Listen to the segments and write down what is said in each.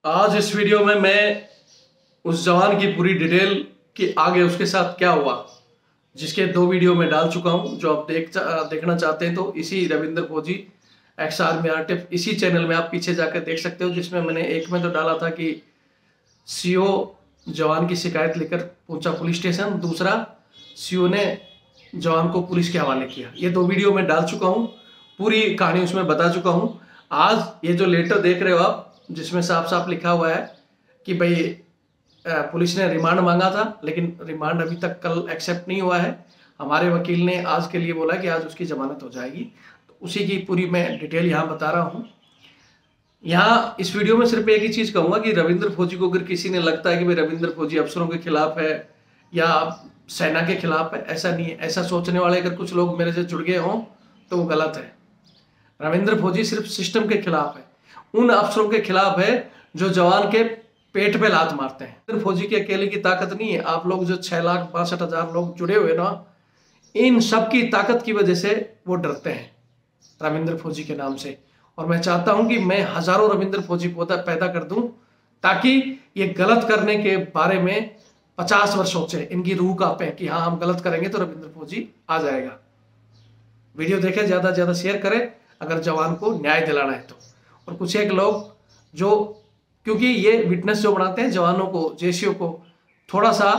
आज इस वीडियो में मैं उस जवान की पूरी डिटेल कि आगे उसके साथ क्या हुआ, जिसके 2 वीडियो में डाल चुका हूं। जो आप देखना चाहते हैं तो इसी रविंद्र फौजी एक्स आर्मी आरटीएफ इसी चैनल में आप पीछे जाकर देख सकते हो। जिसमें मैंने एक में तो डाला था कि सीओ जवान की शिकायत लेकर पहुंचा पुलिस स्टेशन, दूसरा सीओ ने जवान को पुलिस के हवाले किया। ये 2 वीडियो में डाल चुका हूं, पूरी कहानी उसमें बता चुका हूं। आज ये जो लेटर देख रहे हो आप, जिसमें साफ साफ लिखा हुआ है कि भाई पुलिस ने रिमांड मांगा था, लेकिन रिमांड अभी तक कल एक्सेप्ट नहीं हुआ है। हमारे वकील ने आज के लिए बोला कि आज उसकी जमानत हो जाएगी, तो उसी की पूरी मैं डिटेल यहाँ बता रहा हूँ। यहाँ इस वीडियो में सिर्फ एक ही चीज़ कहूँगा कि रविंद्र फौजी को अगर किसी ने लगता है कि भाई रविंद्र फौजी अफसरों के खिलाफ है या सेना के खिलाफ है, ऐसा नहीं है। ऐसा सोचने वाले अगर कुछ लोग मेरे से जुड़ गए हों तो वो गलत है। रविंद्र फौजी सिर्फ सिस्टम के खिलाफ है, उन अफसरों के खिलाफ है जो जवान के पेट पे लात मारते हैं। रविंद्र फौजी की अकेले की ताकत नहीं है। आप लोग जो 6,62,000 लोग जुड़े हुए ना, इन सब की ताकत की वजह से वो डरते हैं रविंद्र फौजी के नाम से। और मैं चाहता हूं कि मैं हजारों रविंद्र फौजी पैदा कर दूं, ताकि ये गलत करने के बारे में 50 वर्ष सोचे, इनकी रूह कांपे कि हाँ हम गलत करेंगे तो रविंद्र फौजी आ जाएगा। वीडियो देखें, ज्यादा से ज्यादा शेयर करें अगर जवान को न्याय दिलाना है तो। और कुछ एक लोग जो, क्योंकि ये विटनेस जो बनाते हैं जवानों को, जेसीओ को, थोड़ा सा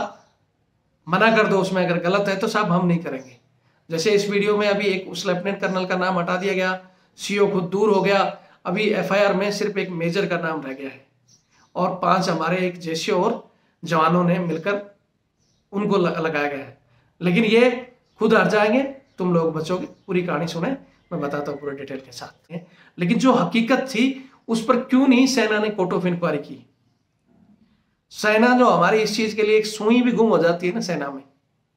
मना कर दो उसमें, अगर गलत है तो साहब हम नहीं करेंगे। जैसे इस वीडियो में अभी एक उस लेफ्टिनेंट कर्नल का नाम हटा दिया गया, सीओ खुद दूर हो गया, अभी एफआईआर में सिर्फ एक मेजर का नाम रह गया है और 5 हमारे एक जेसीओ और जवानों ने मिलकर उनको लगाया गया है। लेकिन ये खुद हट जाएंगे, तुम लोग बचोगे। पूरी कहानी सुने, मैं बताता हूँ पूरे डिटेल के साथ। लेकिन जो हकीकत थी उस पर क्यों नहीं सेना ने कोर्ट ऑफ इंक्वायरी की। सेना जो हमारी इस चीज के लिए एक सुई भी गुम हो जाती है ना सेना में,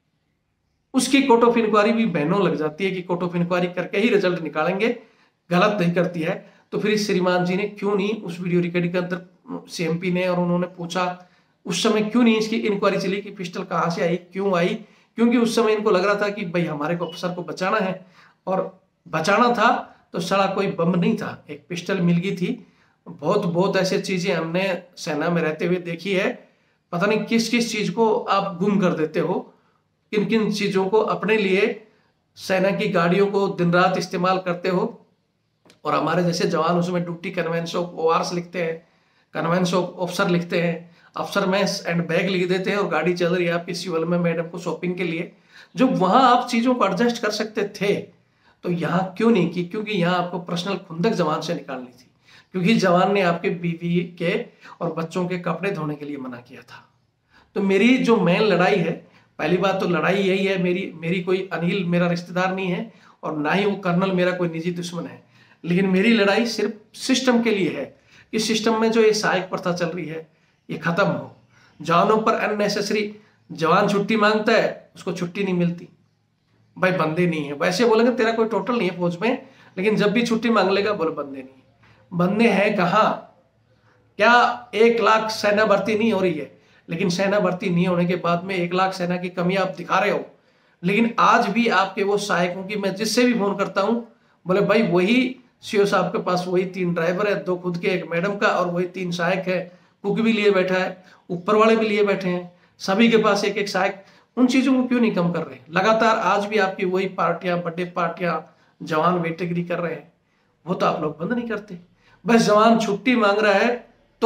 उसकी कोर्ट ऑफ इंक्वायरी भी बहनों लग जाती है कि कोर्ट ऑफ इंक्वायरी करके ही रिजल्ट निकालेंगे, गलत नहीं करती है। तो फिर इस श्रीमान जी ने क्यों नहीं उस वीडियो रिकॉर्डिंग के अंदर सीएमपी ने, और उन्होंने पूछा उस समय क्यों नहीं इसकी इंक्वायरी चली कि पिस्टल कहाँ से आई, क्यों आई। क्योंकि उस समय इनको लग रहा था कि भाई हमारे को अफसर को बचाना है, और बचाना था तो साला कोई बम नहीं था, एक पिस्टल मिल गई थी। बहुत ऐसी चीजें हमने सेना में रहते हुए देखी है। पता नहीं किस किस चीज को आप गुम कर देते हो, किन किन चीजों को अपने लिए सेना की गाड़ियों को दिन रात इस्तेमाल करते हो। और हमारे जैसे जवान उसमें ड्यूटी कन्वेंस ऑफ ओआरस लिखते हैं, कन्वेंस ऑफ ऑफिसर लिखते हैं, अफसर मैस एंड बैग लिख देते हैं, और गाड़ी चल रही है आपकी सिविल में मैडम को शॉपिंग के लिए। जो वहां आप चीजों को एडजस्ट कर सकते थे तो यहाँ क्यों नहीं की? क्योंकि यहाँ आपको पर्सनल खुंदक जवान से निकालनी थी, क्योंकि जवान ने आपके बीवी के और बच्चों के कपड़े धोने के लिए मना किया था। तो मेरी जो मेन लड़ाई है, पहली बात तो लड़ाई यही है, मेरी कोई अनिल मेरा रिश्तेदार नहीं है और ना ही वो कर्नल मेरा कोई निजी दुश्मन है। लेकिन मेरी लड़ाई सिर्फ सिस्टम के लिए है कि सिस्टम में जो ये सहायक प्रथा चल रही है ये खत्म हो। जवानों पर अननेसेसरी, जवान छुट्टी मांगता है उसको छुट्टी नहीं मिलती, भाई बंदे नहीं है। वैसे बोलेंगे तेरा कोई टोटल नहीं है फौज में, लेकिन जब भी छुट्टी मांग लेगा बोले बंदे नहीं है। बंदे हैं कहाँ? क्या 1 लाख सेना भर्ती नहीं हो रही है? लेकिन सेना भर्ती नहीं होने के बाद में 1 लाख सेना की कमी आप दिखा रहे हो। लेकिन आज भी आपके वो सहायकों की, मैं जिससे भी फोन करता हूँ बोले भाई वही सीओ साहब के पास वही 3 ड्राइवर है, 2 खुद के, 1 मैडम का, और वही 3 सहायक है। कुक भी लिए बैठा है, ऊपर वाले भी लिए बैठे हैं, सभी के पास 1-1 सहायक। उन चीजों को क्यों नहीं कम कर रहे? लगातार आज भी आपकी वही पार्टियां, बर्थडे पार्टियां, जवान वेटेगिरी कर रहे हैं, वो तो आप लोग बंद नहीं करते। बस जवान छुट्टी मांग रहा है तो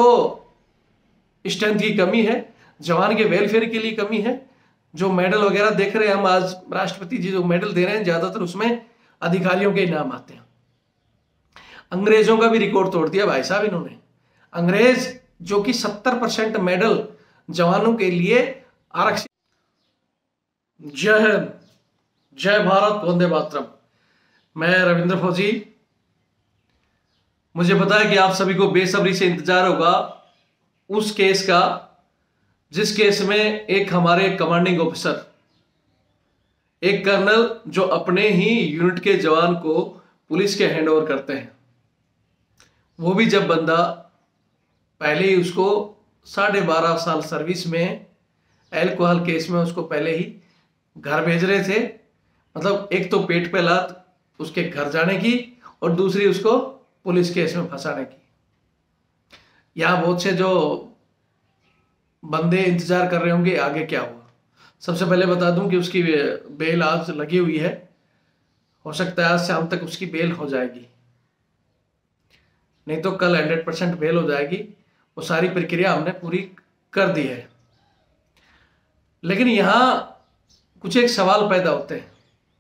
स्ट्रेंथ की कमी है, जवान के वेलफेयर के लिए कमी है। जो मेडल वगैरह देख रहे हैं हम, आज राष्ट्रपति जी जो मेडल दे रहे हैं ज्यादातर उसमें अधिकारियों के नाम आते हैं। अंग्रेजों का भी रिकॉर्ड तोड़ दिया भाई साहब इन्होंने। अंग्रेज जो कि 70% मेडल जवानों के लिए आरक्षित। जय हिंद, जय भारत, वंदे मातरम। मैं रविंद्र फौजी। मुझे पता है कि आप सभी को बेसब्री से इंतजार होगा उस केस का जिस केस में एक हमारे कमांडिंग ऑफिसर, एक कर्नल जो अपने ही यूनिट के जवान को पुलिस के हैंडओवर करते हैं, वो भी जब बंदा पहले ही उसको 12.5 साल सर्विस में एल्कोहल केस में उसको पहले ही घर भेज रहे थे। मतलब एक तो पेट पे लात उसके घर जाने की और दूसरी उसको पुलिस केस में फंसाने की। यहाँ बहुत से जो बंदे इंतजार कर रहे होंगे आगे क्या हुआ। सबसे पहले बता दूं कि उसकी बेल आज लगी हुई है, हो सकता है आज शाम तक उसकी बेल हो जाएगी, नहीं तो कल 100% बेल हो जाएगी। वो सारी प्रक्रिया हमने पूरी कर दी है। लेकिन यहां कुछ एक सवाल पैदा होते हैं।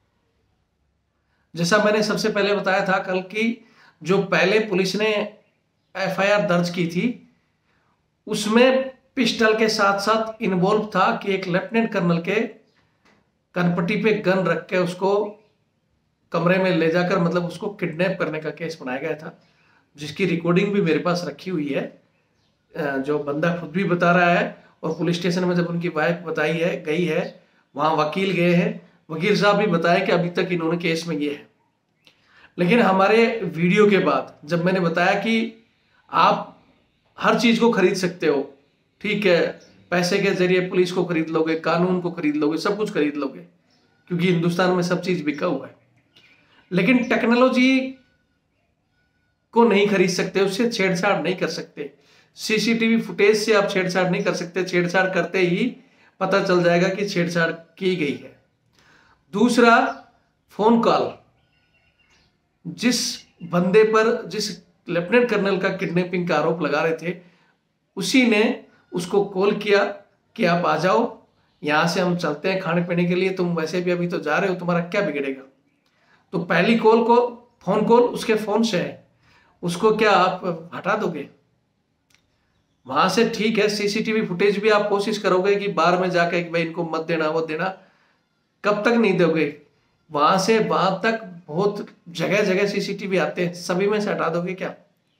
जैसा मैंने सबसे पहले बताया था कल की, जो पहले पुलिस ने एफआईआर दर्ज की थी उसमें पिस्टल के साथ साथ इन्वॉल्व था कि एक लेफ्टिनेंट कर्नल के कनपट्टी पे गन रख के उसको कमरे में ले जाकर मतलब उसको किडनैप करने का केस बनाया गया था, जिसकी रिकॉर्डिंग भी मेरे पास रखी हुई है। जो बंदा खुद भी बता रहा है, और पुलिस स्टेशन में जब उनकी वाइफ बताई है गई है, वहां वकील गए हैं, वकील साहब भी बताया कि अभी तक इन्होंने केस में ये है। लेकिन हमारे वीडियो के बाद जब मैंने बताया कि आप हर चीज को खरीद सकते हो, ठीक है, पैसे के जरिए पुलिस को खरीद लोगे, कानून को खरीद लोगे, सब कुछ खरीद लोगे, क्योंकि हिंदुस्तान में सब चीज बिका हुआ है, लेकिन टेक्नोलॉजी को नहीं खरीद सकते, उससे छेड़छाड़ नहीं कर सकते। सीसीटीवी फुटेज से आप छेड़छाड़ नहीं कर सकते, छेड़छाड़ करते ही पता चल जाएगा कि छेड़छाड़ की गई है। दूसरा, फोन कॉल, जिस बंदे पर जिस लेफ्टिनेंट कर्नल का किडनैपिंग का आरोप लगा रहे थे, उसी ने उसको कॉल किया कि आप आ जाओ, यहां से हम चलते हैं खाने पीने के लिए, तुम वैसे भी अभी तो जा रहे हो, तुम्हारा क्या बिगड़ेगा। तो पहली कॉल को फोन कॉल उसके फोन से है, उसको क्या आप हटा दोगे वहां से? ठीक है, सीसीटीवी फुटेज भी आप कोशिश करोगे कि बार में जाके भाई इनको मत देना वो देना, कब तक नहीं दोगे? वहां से वहां तक बहुत जगह जगह सीसीटीवी आते हैं, सभी में से हटा दोगे क्या?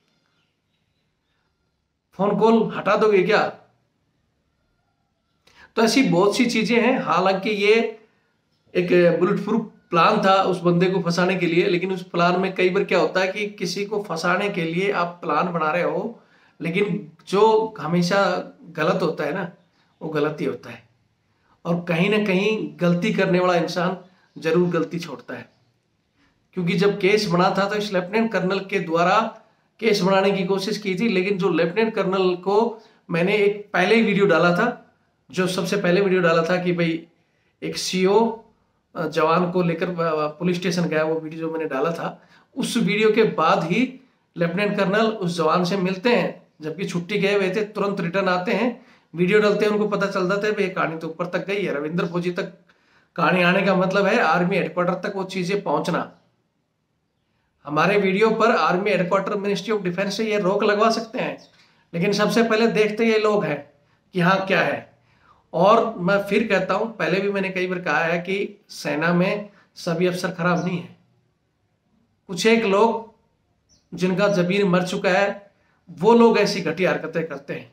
फोन कॉल हटा दोगे क्या? तो ऐसी बहुत सी चीजें हैं। हालांकि ये एक बुलेट प्रूफ प्लान था उस बंदे को फंसाने के लिए, लेकिन उस प्लान में कई बार क्या होता है कि किसी को फंसाने के लिए आप प्लान बना रहे हो, लेकिन जो हमेशा गलत होता है ना, वो गलत ही होता है, और कहीं ना कहीं गलती करने वाला इंसान जरूर गलती छोड़ता है। क्योंकि जब केस बना था तो इस लेफ्टिनेंट कर्नल के द्वारा केस बनाने की कोशिश की थी, लेकिन जो लेफ्टिनेंट कर्नल को मैंने एक पहले ही वीडियो डाला था, जो सबसे पहले वीडियो डाला था कि भाई एक सीओ जवान को लेकर पुलिस स्टेशन गया, वो वीडियो जो मैंने डाला था, उस वीडियो के बाद ही लेफ्टिनेंट कर्नल उस जवान से मिलते हैं, जबकि छुट्टी गए हुए थे, तुरंत रिटर्न आते हैं, वीडियो डालते हैं, उनको पता चल जाता है भाई कहानी तो ऊपर तक गई है, रविंद्र फौजी तक कहानी आने का मतलब है आर्मी हेडक्वार्टर तक वो चीजें पहुंचना। हमारे वीडियो पर army headquarter ministry of defence से ये रोक लगवा सकते हैं, लेकिन सबसे पहले देखते ये लोग हैं कि हाँ क्या है। और मैं फिर कहता हूं, पहले भी मैंने कई बार कहा है कि सेना में सभी अफसर खराब नहीं है। कुछ एक लोग जिनका जमीन मर चुका है, वो लोग ऐसी घटिया हरकतें करते हैं।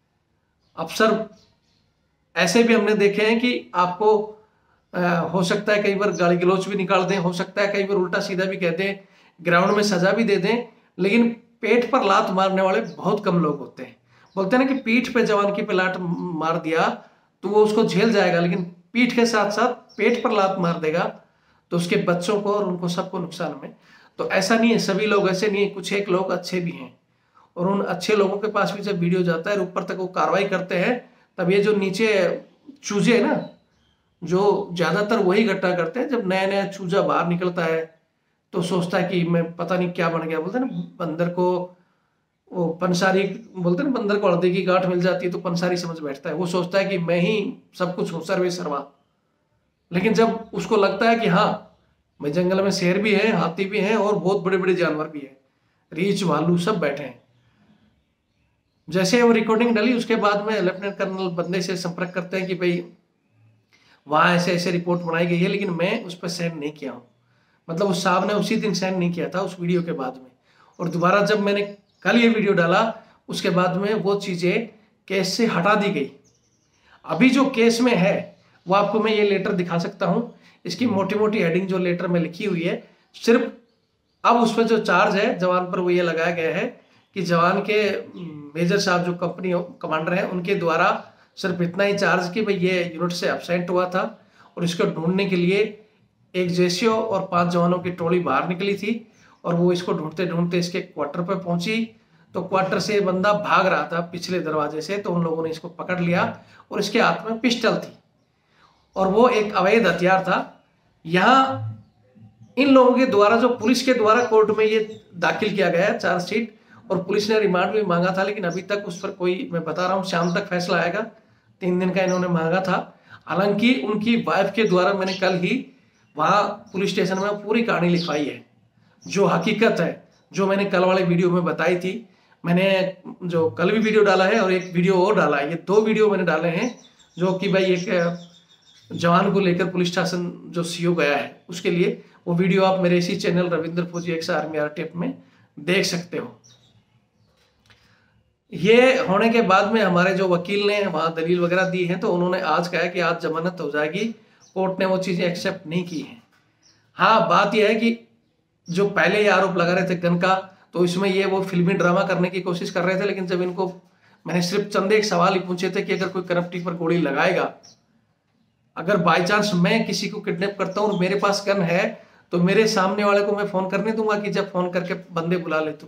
अफसर ऐसे भी हमने देखे हैं कि आपको हो सकता है कई बार गाली गलौज भी निकाल दें, हो सकता है कई बार उल्टा सीधा भी कह दें, ग्राउंड में सजा भी दे दें, लेकिन पेट पर लात मारने वाले बहुत कम लोग होते हैं। बोलते हैं ना कि पीठ पे जवान की पे लात मार दिया तो वो उसको झेल जाएगा, लेकिन पीठ के साथ साथ पेट पर लात मार देगा तो उसके बच्चों को और उनको सबको नुकसान में। तो ऐसा नहीं है, सभी लोग ऐसे नहीं है, कुछ एक लोग अच्छे भी हैं, और उन अच्छे लोगों के पास भी जब वीडियो जाता है और ऊपर तक वो कार्रवाई करते हैं, तब ये जो नीचे चूजे है ना, जो ज्यादातर वही घटना करते हैं। जब नया नया चूजा बाहर निकलता है तो सोचता है कि मैं पता नहीं क्या बन गया। बोलते हैं ना बंदर को वो पंसारी, बोलते हैं ना बंदर को हल्दी की गांठ मिल जाती है तो पंसारी समझ बैठता है, वो सोचता है कि मैं ही सब कुछ हूँ, सर्वे सर्वा। लेकिन जब उसको लगता है कि हाँ मैं जंगल में शेर भी है, हाथी भी है, और बहुत बड़े बड़े जानवर भी है, रीछ भालू सब बैठे हैं। जैसे वो रिकॉर्डिंग डली उसके बाद में लेफ्टिनेंट कर्नल बंदे से संपर्क करते हैं कि भाई वहां ऐसे ऐसे रिपोर्ट बनाई गई है, लेकिन मैं उस पर साइन नहीं किया हूँ। मतलब उस साहब ने उसी दिन साइन नहीं किया था उस वीडियो के बाद में। और दोबारा जब मैंने कल ये वीडियो डाला उसके बाद में वो चीजें केस से हटा दी गई। अभी जो केस में है वो आपको मैं ये लेटर दिखा सकता हूं, इसकी मोटी मोटी हेडिंग जो लेटर में लिखी हुई है, सिर्फ अब उस पर जो चार्ज है जवान पर वो ये लगाया गया है कि जवान के मेजर साहब जो कंपनी कमांडर हैं उनके द्वारा सिर्फ इतना ही चार्ज कि भाई ये यूनिट से एब्सेंट हुआ था, और इसको ढूंढने के लिए एक जेसीओ और 5 जवानों की टोली बाहर निकली थी, और वो इसको ढूंढते ढूंढते इसके क्वार्टर पर पहुंची, तो क्वार्टर से बंदा भाग रहा था पिछले दरवाजे से, तो उन लोगों ने इसको पकड़ लिया और इसके हाथ में पिस्टल थी और वो एक अवैध हथियार था। यहाँ इन लोगों के द्वारा, जो पुलिस के द्वारा कोर्ट में ये दाखिल किया गया चार्जशीट, और पुलिस ने रिमांड भी मांगा था, लेकिन अभी तक उस पर कोई, मैं बता रहा हूँ, शाम तक फैसला आएगा। 3 दिन का इन्होंने मांगा था। हालांकि उनकी वाइफ के द्वारा मैंने कल ही वहां पुलिस स्टेशन में पूरी कहानी लिखवाई है, जो हकीकत है, जो मैंने कल वाले वीडियो में बताई थी। मैंने जो कल भी वीडियो डाला है और एक वीडियो और डाला है, ये 2 वीडियो मैंने डाले हैं, जो कि भाई एक जवान को लेकर पुलिस स्टेशन जो सीओ गया है उसके लिए, वो वीडियो आप मेरे इसी चैनल रविंद्र फौजी एक्स आर्मी आरटीएफ में देख सकते हो। ये होने के बाद में हमारे जो वकील ने वहां दलील वगैरह दी है, तो उन्होंने आज कहा कि आज जमानत हो जाएगी। कोर्ट ने वो चीजें एक्सेप्ट नहीं की हैं। हाँ, बात यह है कि जो पहले ये आरोप लगा रहे थे गन का, तो इसमें ये वो फिल्मी ड्रामा करने की कोशिश कर रहे थे। लेकिन जब इनको मैंने सिर्फ चंद एक सवाल ही पूछे थे कि अगर कोई करप्टी पर गोली लगाएगा, अगर बाई चांस मैं किसी को किडनैप करता हूं और मेरे पास गन है, तो मेरे सामने वाले को मैं फोन करने दूंगा कि जब फोन करके बंदे बुला ले, तो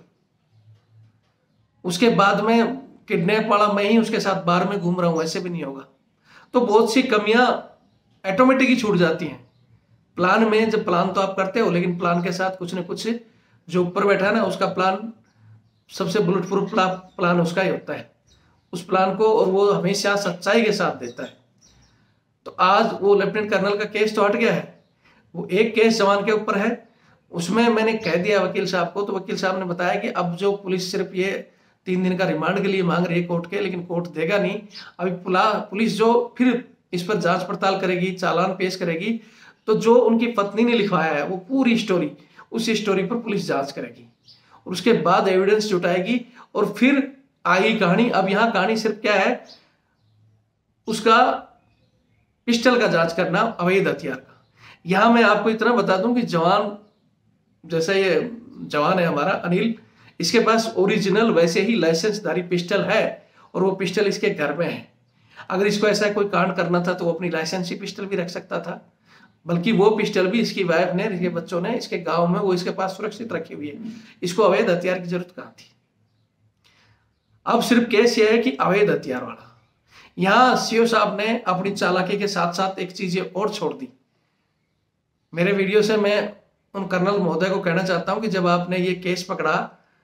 उसके बाद में किडनैप वाला मैं ही उसके साथ बार में घूम रहा हूं, ऐसे भी नहीं होगा। तो बहुत सी कमियां ऑटोमेटिक ही छूट जाती हैं प्लान में। जब प्लान तो आप करते हो, लेकिन प्लान के साथ कुछ न कुछ जो ऊपर बैठा है ना, उसका प्लान सबसे बुलेट प्रूफ प्लान उसका ही होता है, उस प्लान को, और वो हमेशा सच्चाई के साथ देता है। तो आज वो लेफ्टिनेंट कर्नल का केस तो हट गया है, वो एक केस जवान के ऊपर है, उसमें मैंने कह दिया वकील साहब को, तो वकील साहब ने बताया कि अब जो पुलिस सिर्फ ये 3 दिन का रिमांड के लिए मांग रही है कोर्ट के, लेकिन कोर्ट देगा नहीं। अभी पुलिस जो फिर इस पर जांच पड़ताल करेगी, चालान पेश करेगी, तो जो उनकी पत्नी ने लिखवाया है वो पूरी स्टोरी, उस स्टोरी पर पुलिस जांच करेगी और उसके बाद एविडेंस जुटाएगी और फिर आएगी कहानी। अब यहाँ कहानी सिर्फ क्या है, उसका पिस्टल का जांच करना, अवैध हथियार का। यहां मैं आपको इतना बता दूं कि जवान, जैसा ये जवान है हमारा अनिल, इसके पास ओरिजिनल वैसे ही लाइसेंसधारी पिस्टल है और वो पिस्टल इसके घर में है। अगर इसको ऐसा कोई कांड करना था तो वो अपनी लाइसेंसी पिस्टल भी रख सकता था, बल्कि वो पिस्टल भी इसकी वाइफ ने, इसके बच्चों ने, इसके गांव में वो इसके पास सुरक्षित रखी हुई है। इसको अवैध हथियार की जरूरत कहां थी। अब सिर्फ केस ये है कि अवैध हथियार वाला। यहां सीओ साहब ने अपनी चालाकी के साथ साथ एक चीज और छोड़ दी। मेरे वीडियो से मैं उन कर्नल महोदय को कहना चाहता हूं कि जब आपने ये केस पकड़ा,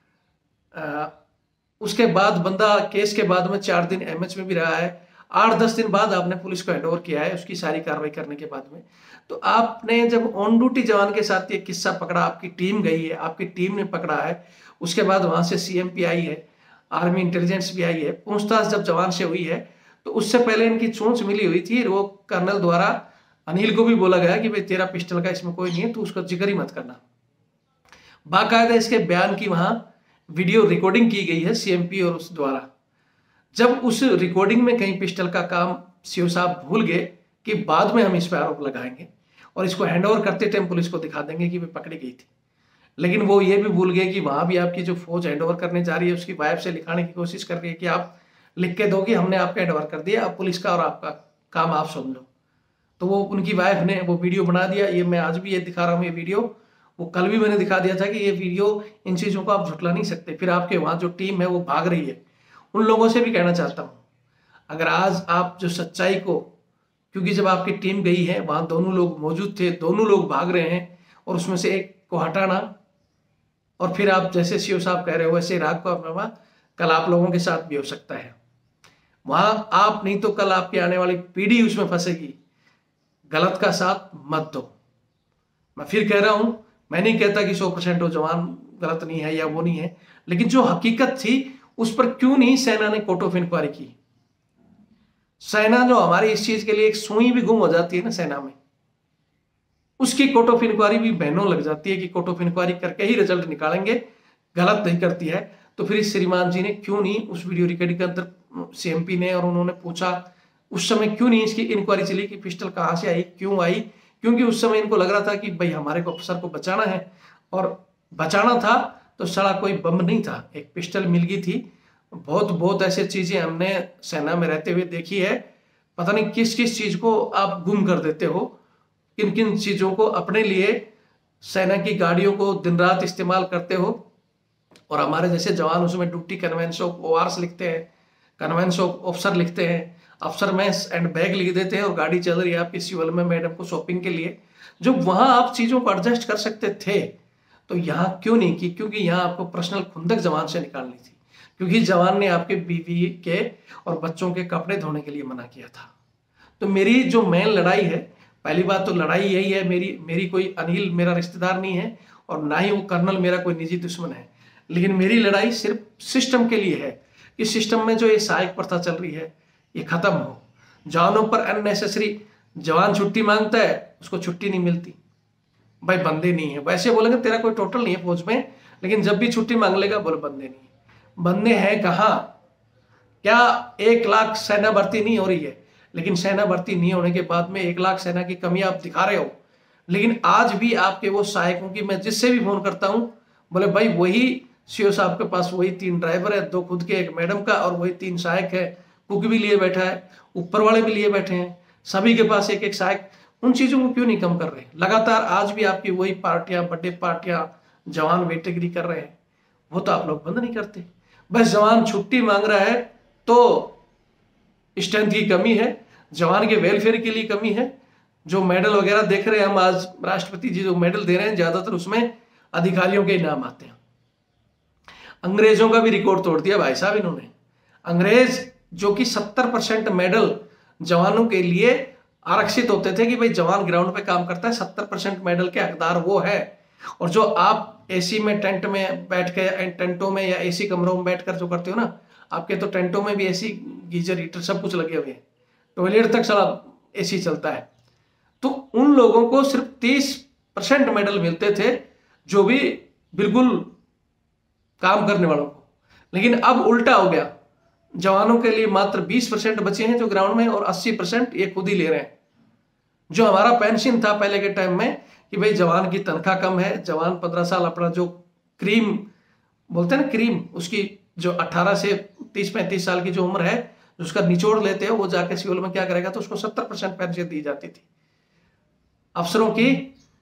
उसके बाद बंदा केस के बाद में 4 दिन एमएच में भी रहा है, 8-10 दिन बाद आपने पुलिस को हैंडओवर किया है उसकी सारी कार्रवाई करने के बाद में। तो आपने जब ऑन ड्यूटी जवान के साथ ये किस्सा पकड़ा, आपकी टीम गई है, आपकी टीम ने पकड़ा है, उसके बाद वहां से सीएमपी आई है, आर्मी इंटेलिजेंस भी आई है, पूछताछ जब जवान से हुई है, तो उससे पहले इनकी चोंच मिली हुई थी। वो कर्नल द्वारा अनिल को भी बोला गया कि भाई तेरा पिस्टल का इसमें कोई नहीं है, तू उसका जिक्र ही मत करना। बाकायदा इसके बयान की वहां वीडियो रिकॉर्डिंग की गई है सीएमपी और उस द्वारा। जब उस रिकॉर्डिंग में कहीं पिस्टल का काम सीओ साहब भूल गए कि बाद में हम इस पर आरोप लगाएंगे और इसको हैंडओवर करते टाइम पुलिस को दिखा देंगे कि वे पकड़ी गई थी, लेकिन वो ये भी भूल गए कि वहां भी आपकी जो फौज हैंडओवर करने जा रही है उसकी वाइफ से लिखाने की कोशिश कर रही है कि आप लिख के दो कि हमने आपका हैंडओवर कर दिया, अब पुलिस का और आपका काम आप समझो। तो वो उनकी वाइफ ने वो वीडियो बना दिया। ये मैं आज भी ये दिखा रहा हूँ, ये वीडियो, वो कल भी मैंने दिखा दिया था कि ये वीडियो, इन चीजों को आप झुटला नहीं सकते। फिर आपके वहां जो टीम है वो भाग रही है, उन लोगों से भी कहना चाहता हूँ, अगर आज आप जो सच्चाई को, क्योंकि जब आपकी टीम गई है वहां दोनों लोग मौजूद थे, दोनों लोग भाग रहे हैं, और उसमें से एक को हटाना और फिर आप जैसे सीओ साहब कह रहे हो वैसे राग को अपना, कल आप लोगों के साथ भी हो सकता है। वहां आप नहीं तो कल आपकी आने वाली पीढ़ी उसमें फंसेगी। गलत का साथ मत दो। मैं फिर कह रहा हूं, मैं नहीं कहता कि 100% वो जवान गलत नहीं है या वो नहीं है, लेकिन जो हकीकत थी उस पर क्यों नहीं सेना ने कोर्ट ऑफ इंक्वायरी की। सेना जो हमारी इस चीज के लिए एक सुई भी गुम हो जाती है ना सेना में, उसकी कोर्ट ऑफ इंक्वायरी भी बहनों लग जाती है कि कोर्ट ऑफ इंक्वायरी करके ही रिजल्ट निकालेंगे, गलत नहीं करती है। तो फिर इस श्रीमान जी ने क्यों नहीं उस वीडियो रिकॉर्डिंग के अंदर सीएमपी ने, और उन्होंने पूछा उस समय क्यों नहीं इसकी इंक्वायरी चली कि पिस्टल कहां से आई, क्यों आई। क्योंकि उस समय इनको लग रहा था कि भाई हमारे को अफसर को बचाना है, और बचाना था तो साला कोई बम नहीं था, एक पिस्टल मिल गई थी। बहुत ऐसे चीजें हमने सेना में रहते हुए देखी है। पता नहीं किस किस चीज को आप गुम कर देते हो, किन किन चीजों को अपने लिए, सेना की गाड़ियों को दिन रात इस्तेमाल करते हो, और हमारे जैसे जवान उसमें ड्यूटी कन्वेंस ऑफ ORs लिखते हैं, कन्वेंस ऑफ ऑफिसर लिखते हैं, अफसर मैस एंड बैग लिख देते हैं और गाड़ी चल रही है आपकी सिविल में मैडम को शॉपिंग के लिए। जो वहां आप चीजों को एडजस्ट कर सकते थे तो यहाँ क्यों नहीं की? क्योंकि यहाँ आपको पर्सनल खुंदक जवान से निकालनी थी, क्योंकि जवान ने आपके बीवी के और बच्चों के कपड़े धोने के लिए मना किया था। तो मेरी जो मेन लड़ाई है, पहली बात तो लड़ाई यही है, मेरी कोई अनिल मेरा रिश्तेदार नहीं है और ना ही वो कर्नल मेरा कोई निजी दुश्मन है, लेकिन मेरी लड़ाई सिर्फ सिस्टम के लिए है कि सिस्टम में जो ये सहायक प्रथा चल रही है ये खत्म हो। जवानों पर अननेसेसरी, जवान छुट्टी मांगता है उसको छुट्टी नहीं मिलती, भाई बंदे नहीं है। वैसे बोलेंगे तेरा कोई टोटल नहीं है फौज में, लेकिन जब भी छुट्टी मांग लेगा बोले बंदे नहीं है। बंदे हैं कहाँ? क्या 1 लाख सेना भर्ती नहीं हो रही है? लेकिन सेना भर्ती नहीं होने के बाद में 1 लाख सेना की कमी आप दिखा रहे हो, लेकिन आज भी आपके वो सहायकों की, मैं जिससे भी फोन करता हूं बोले भाई वही सीओ साहब के पास वही 3 ड्राइवर है, 2 खुद के, 1 मैडम का और वही 3 सहायक है, कुक भी लिए बैठा है, ऊपर वाले भी लिए बैठे हैं, सभी के पास 1-1 सहायक। उन चीजों को क्यों नहीं कम कर रहे? लगातार आज भी आपकी वही पार्टियां, बर्थडे पार्टियां, जवान वेटेगिरी कर रहे हैं, वो तो आप लोग बंद नहीं करते। बस जवान छुट्टी मांग रहा है तो स्ट्रेंथ की कमी है, जवान के वेलफेयर के लिए कमी है। जो मेडल वगैरह देख रहे हैं हम आज, राष्ट्रपति जी जो मेडल दे रहे हैं ज्यादातर उसमें अधिकारियों के नाम आते हैं। अंग्रेजों का भी रिकॉर्ड तोड़ दिया भाई साहब इन्होंने। अंग्रेज जो कि 70% मेडल जवानों के लिए आरक्षित होते थे कि भाई जवान ग्राउंड पे काम करता है, 70% मेडल के हकदार वो है। और जो आप एसी में टेंट में बैठ के, टेंटों में या एसी कमरों में बैठकर जो करते हो ना, आपके तो टेंटों में भी एसी, गीजर, हीटर सब कुछ लगे हुए हैं, टॉयलेट तक सारा एसी चलता है। तो उन लोगों को सिर्फ 30% मेडल मिलते थे, जो भी बिल्कुल काम करने वालों को। लेकिन अब उल्टा हो गया, जवानों के लिए मात्र 20% बचे हैं जो ग्राउंड में, और 80% ये खुद ही ले रहे हैं। जो हमारा पेंशन था पहले के टाइम में कि भाई जवान की तनख्वाह कम है, जवान 15 साल अपना जो क्रीम बोलते हैं ना, क्रीम, उसकी जो 18 से 30-35 साल की जो उम्र है उसका निचोड़ लेते हैं, वो जाके सिविल में क्या करेगा, तो उसको 70% पेंशन दी जाती थी। अफसरों की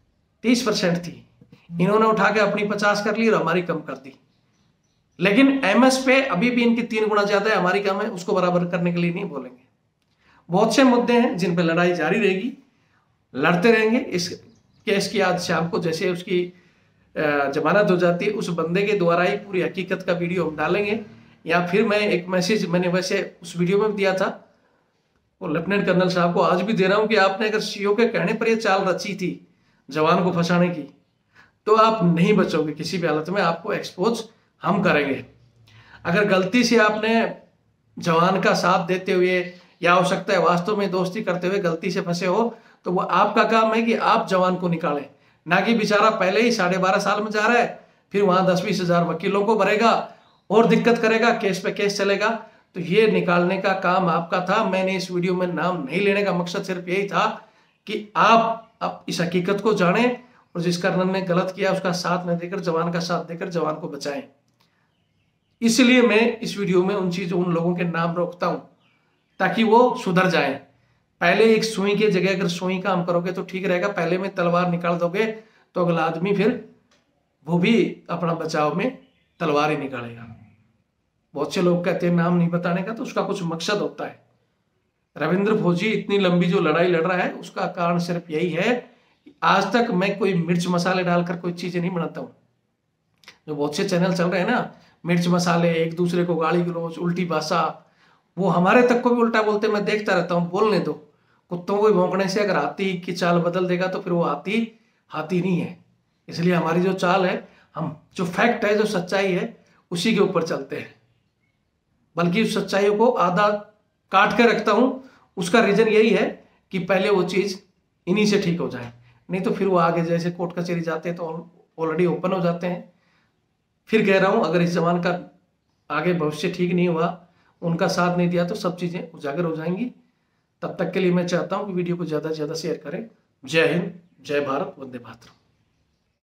30% थी, इन्होंने उठा के अपनी 50 कर ली और हमारी कम कर दी। लेकिन एमएस पे अभी भी इनकी 3 गुना ज्यादा है, हमारी कम है, उसको बराबर करने के लिए नहीं बोलेंगे। बहुत से मुद्दे हैं जिन पे लड़ाई जारी रहेगी, लड़ते रहेंगे। इस केस की आज शाम को जैसे उसकी जमानत हो जाती है, उस बंदे के द्वारा ही पूरी हकीकत का वीडियो हम डालेंगे। या फिर मैं एक मैसेज मैंने वैसे उस वीडियो में दिया था और लेफ्टिनेंट कर्नल साहब को आज भी दे रहा हूं कि आपने अगर सीओ के कहने पर यह चाल रची थी जवान को फंसाने की, तो आप नहीं बचोगे किसी भी हालत में, आपको एक्सपोज हम करेंगे। अगर गलती से आपने जवान का साथ देते हुए या हो सकता है वास्तव में दोस्ती करते हुए गलती से फंसे हो, तो वो आपका काम है कि आप जवान को निकालें, ना कि बेचारा पहले ही 12.5 साल में जा रहा है, फिर वहां 10-20 हजार वकीलों को भरेगा और दिक्कत करेगा, केस पे केस चलेगा। तो ये निकालने का काम आपका था। मैंने इस वीडियो में नाम नहीं लेने का मकसद सिर्फ यही था कि आप इस हकीकत को जानें और जिस कर्नल ने गलत किया उसका साथ न देकर, जवान का साथ देकर जवान को बचाएं। इसलिए मैं इस वीडियो में उन लोगों के नाम रोकता हूं ताकि वो सुधर जाएं। पहले एक सुई की जगह अगर सुई काम करोगे तो ठीक रहेगा, पहले में तलवार निकाल दोगे तो अगला आदमी फिर वो भी अपना बचाव में तलवार ही निकालेगा। बहुत से लोग कहते हैं नाम नहीं बताने का, तो उसका कुछ मकसद होता है। रविंद्र फौजी इतनी लंबी जो लड़ाई लड़ रहा है उसका कारण सिर्फ यही है कि आज तक मैं कोई मिर्च मसाले डालकर कोई चीजें नहीं बनाता हूं। जो बहुत से चैनल चल रहे हैं ना, मिर्च मसाले, एक दूसरे को गाली गलौज, उल्टी भाषा, वो हमारे तक को भी उल्टा बोलते, मैं देखता रहता हूँ। बोलने दो, कुत्तों को भौंकने से अगर हाथी की चाल बदल देगा तो फिर वो हाथी नहीं है। इसलिए हमारी जो चाल है, हम जो फैक्ट है, जो सच्चाई है, उसी के ऊपर चलते हैं। बल्कि उस सच्चाइयों को आधा काट के रखता हूं। उसका रीजन यही है कि पहले वो चीज इन्हीं से ठीक हो जाए, नहीं तो फिर वो आगे जैसे कोर्ट कचहरी जाते हैं तो ऑलरेडी ओपन हो जाते हैं। फिर कह रहा हूं, अगर इस जवान का आगे भविष्य ठीक नहीं हुआ, उनका साथ नहीं दिया, तो सब चीजें उजागर हो जाएंगी। तब तक के लिए मैं चाहता हूं कि वीडियो को ज्यादा से ज्यादा शेयर करें। जय हिंद, जय भारत, वंदे मातरम।